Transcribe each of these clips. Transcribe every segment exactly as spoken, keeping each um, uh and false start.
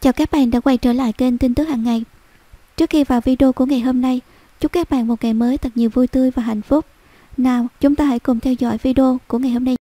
Chào các bạn đã quay trở lại kênh tin tức hàng ngày. Trước khi vào video của ngày hôm nay, chúc các bạn một ngày mới thật nhiều vui tươi và hạnh phúc. Nào, chúng ta hãy cùng theo dõi video của ngày hôm nay.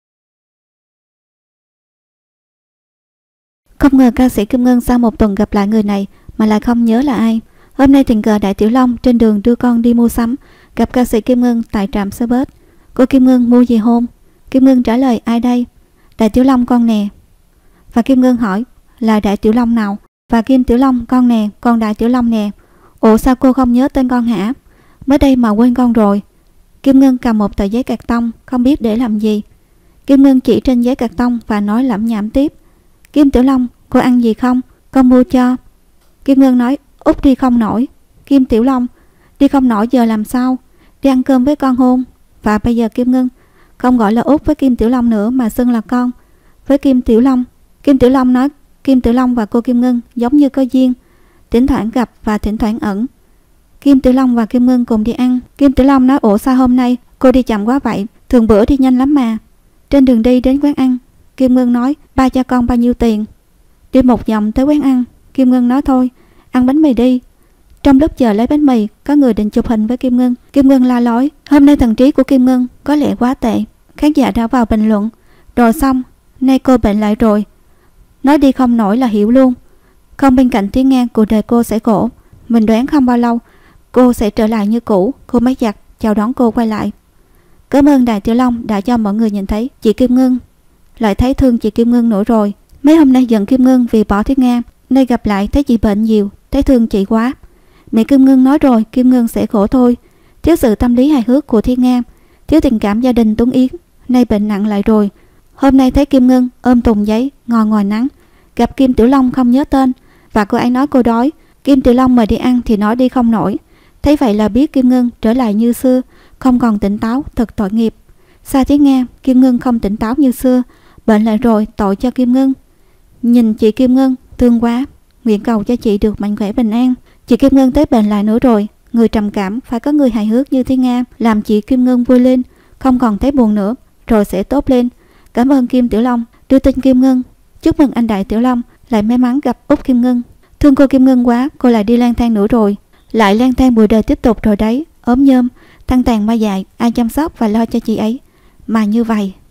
Không ngờ ca sĩ Kim Ngân sau một tuần gặp lại người này mà lại không nhớ là ai. Hôm nay tình cờ Đại Tiểu Long trên đường đưa con đi mua sắm, gặp ca sĩ Kim Ngân tại trạm xe bus. Cô Kim Ngân mua gì hôn? Kim Ngân trả lời ai đây? Đại Tiểu Long con nè. Và Kim Ngân hỏi là Đại Tiểu Long nào? Và Kim Tiểu Long con nè, con Đại Tiểu Long nè. Ủa sao cô không nhớ tên con hả? Mới đây mà quên con rồi. Kim Ngân cầm một tờ giấy cạc tông, không biết để làm gì. Kim Ngân chỉ trên giấy cạc tông và nói lẩm nhẩm tiếp. Kim Tiểu Long, cô ăn gì không? Con mua cho. Kim Ngân nói, Út đi không nổi. Kim Tiểu Long, đi không nổi giờ làm sao? Đi ăn cơm với con hôn. Và bây giờ Kim Ngân không gọi là Út với Kim Tiểu Long nữa mà xưng là con với Kim Tiểu Long. Kim Tiểu Long nói Kim Tiểu Long và cô Kim Ngân giống như có duyên, thỉnh thoảng gặp và thỉnh thoảng ẩn. Kim Tiểu Long và Kim Ngân cùng đi ăn. Kim Tiểu Long nói ủa sao hôm nay cô đi chậm quá vậy? Thường bữa đi nhanh lắm mà. Trên đường đi đến quán ăn, Kim Ngân nói ba cho con bao nhiêu tiền? Đi một vòng tới quán ăn, Kim Ngân nói thôi, ăn bánh mì đi. Trong lúc chờ lấy bánh mì, có người định chụp hình với Kim Ngân. Kim Ngân la lối, hôm nay thần trí của Kim Ngân có lẽ quá tệ. Khán giả đã vào bình luận, rồi xong, nay cô bệnh lại rồi. Nói đi không nổi là hiểu luôn. Không bên cạnh tiếng ngang cuộc đời cô sẽ khổ. Mình đoán không bao lâu cô sẽ trở lại như cũ. Cô máy giặt chào đón cô quay lại. Cảm ơn Đại Tiểu Long đã cho mọi người nhìn thấy chị Kim Ngân. Lại thấy thương chị Kim Ngân nữa rồi. Mấy hôm nay giận Kim Ngân vì bỏ Thiết Nga, nay gặp lại thấy chị bệnh nhiều, thấy thương chị quá. Mẹ Kim Ngân nói rồi, Kim Ngân sẽ khổ thôi. Thiếu sự tâm lý hài hước của Thiết Nga, thiếu tình cảm gia đình Tuấn Yến, nay bệnh nặng lại rồi. Hôm nay thấy Kim Ngân ôm thùng giấy ngồi ngoài nắng, gặp Kim Tiểu Long không nhớ tên và cô ấy nói cô đói. Kim Tiểu Long mời đi ăn thì nói đi không nổi. Thấy vậy là biết Kim Ngân trở lại như xưa, không còn tỉnh táo, thật tội nghiệp. Xa Thiết Nga, Kim Ngân không tỉnh táo như xưa, bệnh lại rồi, tội cho Kim Ngân. Nhìn chị Kim Ngân thương quá, nguyện cầu cho chị được mạnh khỏe bình an. Chị Kim Ngân tới bệnh lại nữa rồi. Người trầm cảm phải có người hài hước như Thiết Nga làm chị Kim Ngân vui lên, không còn thấy buồn nữa, rồi sẽ tốt lên. Cảm ơn Kim Tiểu Long đưa tin Kim Ngân. Chúc mừng anh Đại Tiểu Long lại may mắn gặp Út Kim Ngân. Thương cô Kim Ngân quá, cô lại đi lang thang nữa rồi. Lại lang thang bụi đời tiếp tục rồi đấy. Ốm nhơm, thăng tàn ma dại, ai chăm sóc và lo cho chị ấy mà như vậy.